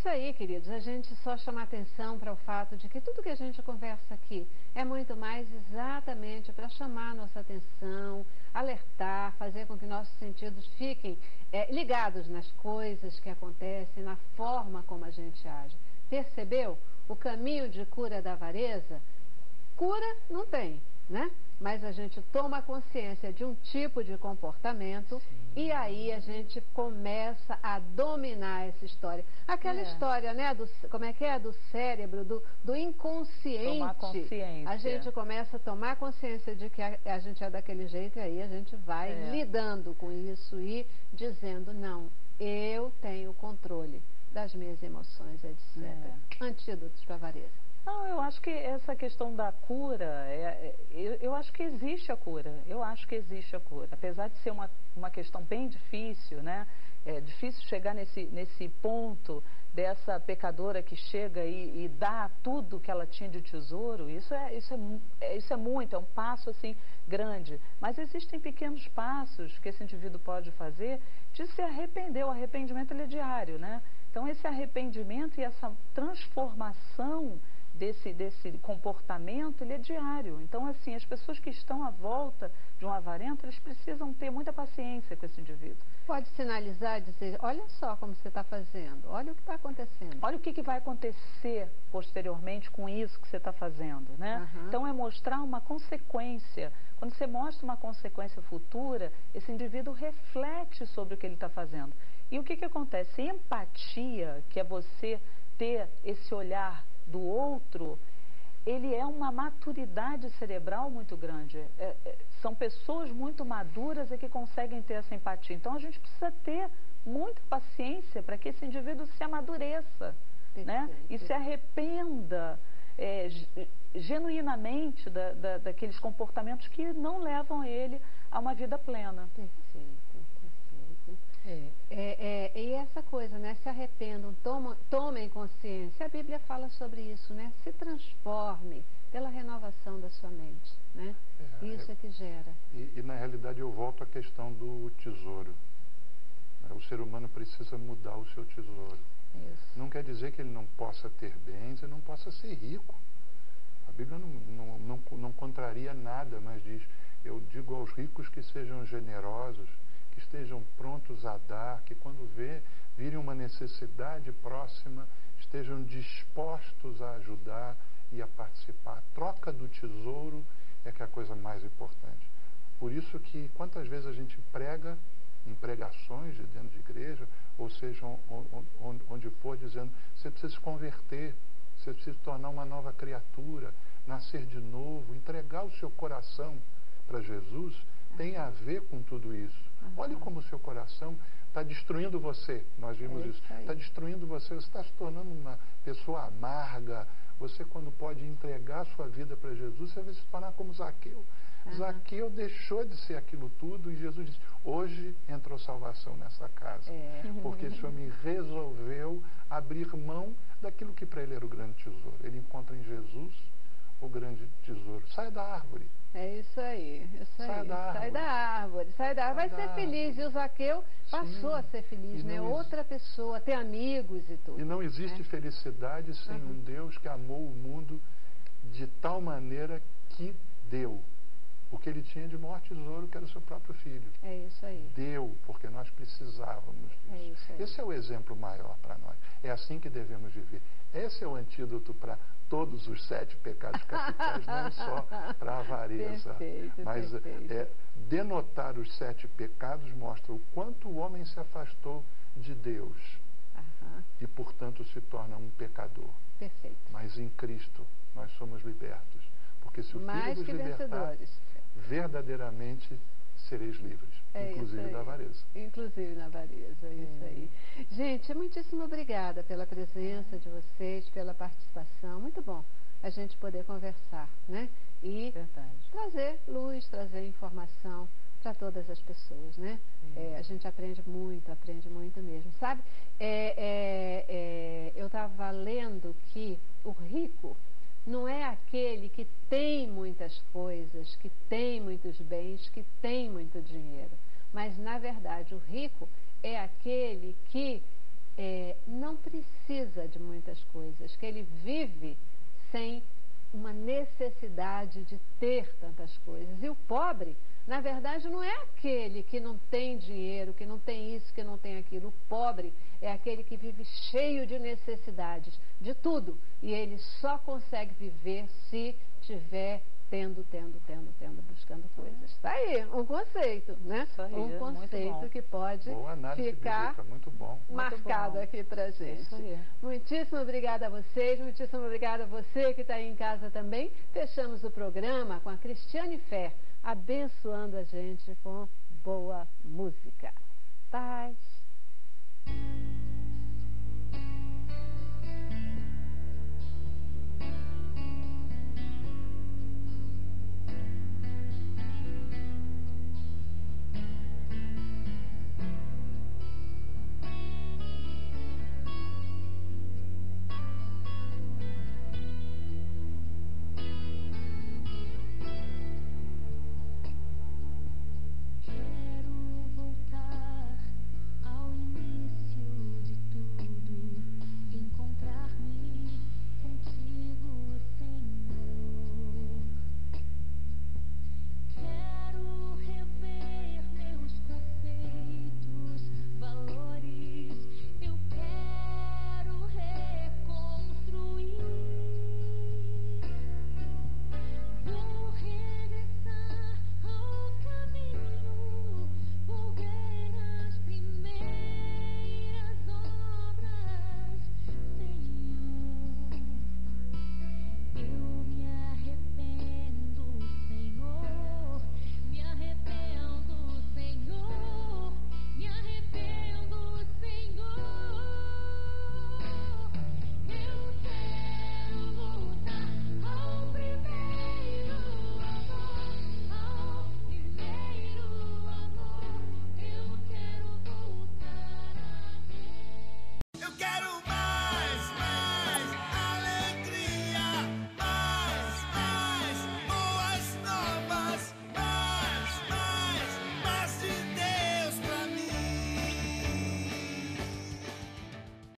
isso aí, queridos. A gente só chama atenção para o fato de que tudo que a gente conversa aqui é muito mais exatamente para chamar a nossa atenção, alertar, fazer com que nossos sentidos fiquem ligados nas coisas que acontecem, na forma como a gente age. Percebeu? O caminho de cura da avareza, cura não tem, né? Mas a gente toma consciência de um tipo de comportamento. Sim. E aí a gente começa a dominar essa história. Aquela história, né, como é que é? Do cérebro, do inconsciente. Tomar consciência. A gente começa a tomar consciência de que a gente é daquele jeito e aí a gente vai lidando com isso e dizendo, não, eu tenho controle das minhas emoções, etc. Antídotos para a avareza. Não, eu acho que essa questão da cura, eu acho que existe a cura, eu acho que existe a cura. Apesar de ser uma questão bem difícil, né? É difícil chegar nesse ponto dessa pecadora que chega e dá tudo que ela tinha de tesouro. Isso é muito, é um passo assim grande. Mas existem pequenos passos que esse indivíduo pode fazer de se arrepender. O arrependimento ele é diário, né? Então esse arrependimento e essa transformação desse comportamento, ele é diário. Então, assim, as pessoas que estão à volta de um avarento, eles precisam ter muita paciência com esse indivíduo. Pode sinalizar, dizer, olha só como você está fazendo, olha o que está acontecendo. Olha o que vai acontecer posteriormente com isso que você está fazendo, né? Então, é mostrar uma consequência. Quando você mostra uma consequência futura, esse indivíduo reflete sobre o que ele está fazendo. E o que acontece? Empatia, que é você ter esse olhar do outro, ele é uma maturidade cerebral muito grande. São pessoas muito maduras que conseguem ter essa empatia. Então, a gente precisa ter muita paciência para que esse indivíduo se amadureça, né? E se arrependa genuinamente daqueles comportamentos que não levam ele a uma vida plena. Perfeito. E essa coisa, né? Se arrependam, tomem consciência. A Bíblia fala sobre isso, né? Se transforme pela renovação da sua mente, né? Isso é que gera. E na realidade eu volto à questão do tesouro. O ser humano precisa mudar o seu tesouro. Isso. Não quer dizer que ele não possa ter bens e não possa ser rico. A Bíblia não contraria nada, mas diz, eu digo aos ricos que sejam generosos, que estejam prontos a dar, que quando virem uma necessidade próxima, estejam dispostos a ajudar e a participar. A troca do tesouro é que é a coisa mais importante. Por isso que quantas vezes a gente prega em pregações de dentro de igreja, ou seja, onde for, dizendo, você precisa se converter, você precisa se tornar uma nova criatura, nascer de novo, entregar o seu coração para Jesus, tem a ver com tudo isso. Olhe como o seu coração está destruindo você. Nós vimos isso. Está destruindo você. Você está se tornando uma pessoa amarga. Você, quando pode entregar a sua vida para Jesus, você vai se tornar como Zaqueu. Zaqueu deixou de ser aquilo tudo e Jesus disse, hoje entrou salvação nessa casa. Porque esse homem resolveu abrir mão daquilo que para ele era o grande tesouro. Ele encontra em Jesus o grande tesouro. Saia da árvore. É isso aí, Sai da árvore. Sai da árvore, vai ser feliz. E o Zaqueu passou a ser feliz, né? Outra pessoa, ter amigos e tudo. E não existe felicidade sem um Deus que amou o mundo de tal maneira que deu o que ele tinha de maior tesouro, que era o seu próprio filho. É isso aí. Deu, porque nós precisávamos disso. É isso aí. Esse é o exemplo maior para nós. É assim que devemos viver. Esse é o antídoto para todos os 7 pecados capitais, não só para a avareza. Mas denotar os 7 pecados mostra o quanto o homem se afastou de Deus. E, portanto, se torna um pecador. Perfeito. Mas em Cristo nós somos libertos. Porque se o Filho nos libertar, verdadeiramente sereis livres. Inclusive da avareza. Inclusive na avareza, é isso aí. Gente, muitíssimo obrigada pela presença de vocês, pela participação. Muito bom a gente poder conversar, né? E trazer luz, trazer informação para todas as pessoas, né? A gente aprende muito mesmo, sabe? Eu estava lendo que o rico não é aquele que tem muitas coisas, que tem muitos bens, que tem muito dinheiro. Mas, na verdade, o rico é aquele que não precisa de muitas coisas, que ele vive sem uma necessidade de ter tantas coisas. E o pobre, na verdade, não é aquele que não tem dinheiro, que não tem isso, que não tem aquilo. O pobre é aquele que vive cheio de necessidades, de tudo. E ele só consegue viver se tiver tendo, buscando coisas. Está aí, um conceito, né? Isso aí, um conceito que pode ficar muito bom. marcado aqui pra gente. Isso aí. Muitíssimo obrigada a vocês, muitíssimo obrigada a você que está aí em casa também. Fechamos o programa com a Cristiane Fer, abençoando a gente com boa música.